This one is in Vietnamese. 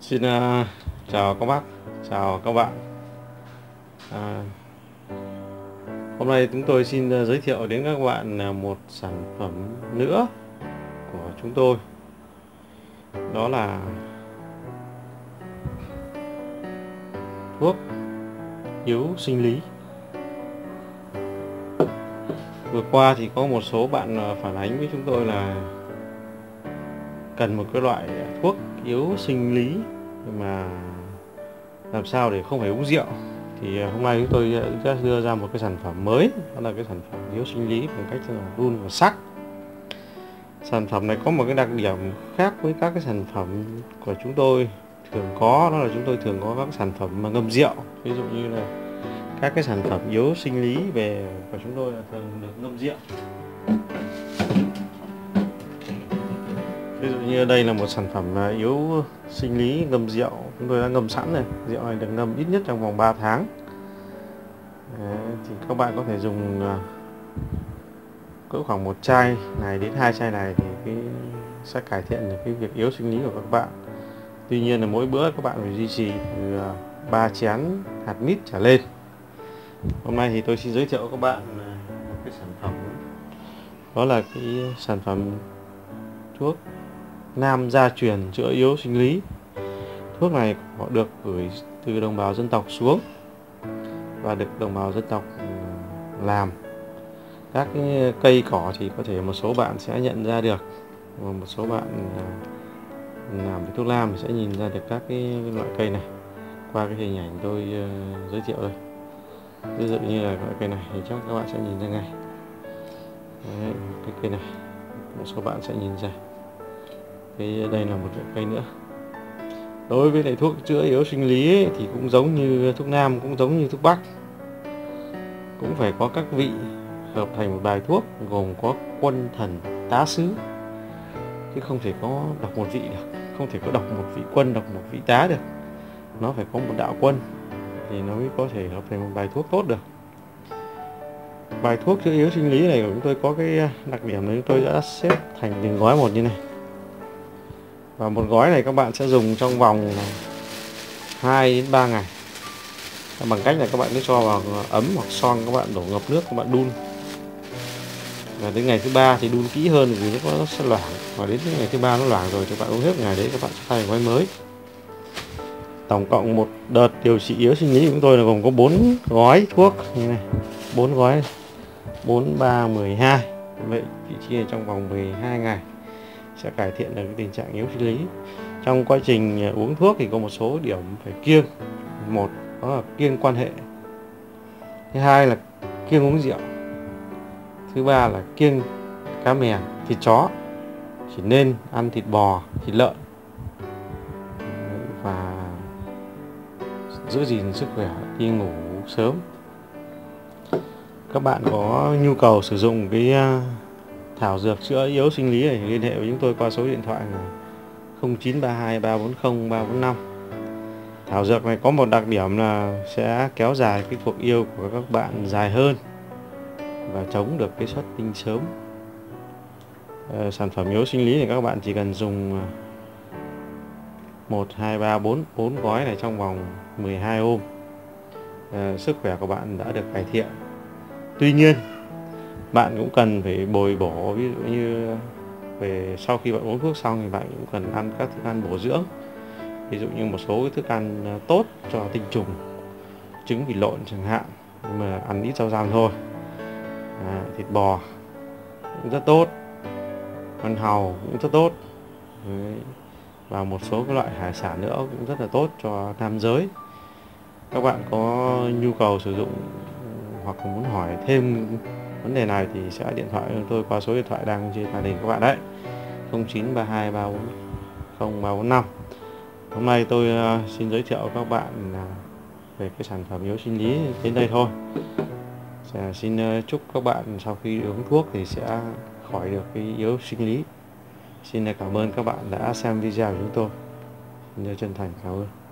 Xin chào các bác, chào các bạn. À, Hôm nay chúng tôi xin giới thiệu đến các bạn một sản phẩm nữa của chúng tôi. Đó là thuốc yếu sinh lý. Vừa qua thì có một số bạn phản ánh với chúng tôi là cần một cái loại thuốc yếu sinh lý mà làm sao để không phải uống rượu. Thì hôm nay chúng tôi sẽ đưa ra một cái sản phẩm mới, đó là cái sản phẩm yếu sinh lý bằng cách là đun và sắc. Sản phẩm này có một cái đặc điểm khác với các cái sản phẩm của chúng tôi thường có, đó là chúng tôi thường có các sản phẩm mà ngâm rượu. Ví dụ như là các cái sản phẩm yếu sinh lý về của chúng tôi là thường được ngâm rượu. Ví dụ như đây là một sản phẩm yếu sinh lý ngâm rượu, chúng tôi đã ngâm sẵn rồi. Rượu này được ngâm ít nhất trong vòng 3 tháng. Thì các bạn có thể dùng cỡ khoảng một chai này đến 2 chai này thì sẽ cải thiện được cái việc yếu sinh lý của các bạn. Tuy nhiên là mỗi bữa các bạn phải duy trì từ 3 chén hạt mít trở lên. Hôm nay thì tôi xin giới thiệu các bạn một cái sản phẩm, đó là cái sản phẩm thuốc nam gia truyền chữa yếu sinh lý. Thuốc này họ được gửi từ đồng bào dân tộc xuống và được đồng bào dân tộc làm. Các cái cây cỏ thì có thể một số bạn sẽ nhận ra được, và một số bạn làm với thuốc nam thì sẽ nhìn ra được các cái loại cây này qua cái hình ảnh tôi giới thiệu đây. Ví dụ như là loại cây này thì chắc các bạn sẽ nhìn ra ngay. Đấy, cái cây này một số bạn sẽ nhìn ra. Đây là một loại cây nữa. Đối với lại thuốc chữa yếu sinh lý ấy, thì cũng giống như thuốc nam, cũng giống như thuốc bắc, cũng phải có các vị hợp thành một bài thuốc, gồm có quân thần tá sứ, chứ không thể có độc một vị được, không thể có độc một vị quân, độc một vị tá được. Nó phải có một đạo quân thì nó mới có thể hợp thành một bài thuốc tốt được. Bài thuốc chữa yếu sinh lý này của chúng tôi có cái đặc điểm là chúng tôi đã xếp thành từng gói một như này. Và một gói này các bạn sẽ dùng trong vòng 2 đến 3 ngày. Bằng cách là các bạn cứ cho vào ấm hoặc son, các bạn đổ ngập nước, các bạn đun. Và đến ngày thứ 3 thì đun kỹ hơn vì nó sẽ loãng. Và đến ngày thứ 3 nó loãng rồi thì các bạn uống hết ngày đấy, các bạn sẽ thay gói mới. Tổng cộng một đợt điều trị yếu sinh lý của chúng tôi là gồm có 4 gói thuốc như này. 4 gói 4, 3, 12. Vậy vị trí này trong vòng 12 ngày sẽ cải thiện được cái tình trạng yếu sinh lý. Trong quá trình uống thuốc thì có một số điểm phải kiêng. Một, đó là kiêng quan hệ. Thứ hai là kiêng uống rượu. Thứ ba là kiêng cá mè, thịt chó. Chỉ nên ăn thịt bò, thịt lợn. Và giữ gìn sức khỏe, đi ngủ sớm. Các bạn có nhu cầu sử dụng cái thảo dược chữa yếu sinh lý này, liên hệ với chúng tôi qua số điện thoại là 0932 340 345. Thảo dược này có một đặc điểm là sẽ kéo dài cái cuộc yêu của các bạn dài hơn và chống được cái xuất tinh sớm. Sản phẩm yếu sinh lý này các bạn chỉ cần dùng 1, 2, 3, 4 gói này trong vòng 12 hôm. Sức khỏe của bạn đã được cải thiện. Tuy nhiên bạn cũng cần phải bồi bổ, ví dụ như về sau khi bạn uống thuốc xong thì bạn cũng cần ăn các thức ăn bổ dưỡng. Ví dụ như một số cái thức ăn tốt cho tinh trùng, trứng vịt lộn chẳng hạn, nhưng mà ăn ít rau răm thôi. Thịt bò cũng rất tốt, ăn hàu cũng rất tốt. Đấy. Và một số cái loại hải sản nữa cũng rất là tốt cho nam giới. Các bạn có nhu cầu sử dụng hoặc muốn hỏi thêm vấn đề này thì sẽ điện thoại cho tôi qua số điện thoại đang trên màn hình các bạn đấy, 0932 340 345. Hôm nay tôi xin giới thiệu các bạn về cái sản phẩm yếu sinh lý đến đây thôi. Xin chúc các bạn sau khi uống thuốc thì sẽ khỏi được cái yếu sinh lý. Xin cảm ơn các bạn đã xem video của chúng tôi. Xin chân thành cảm ơn.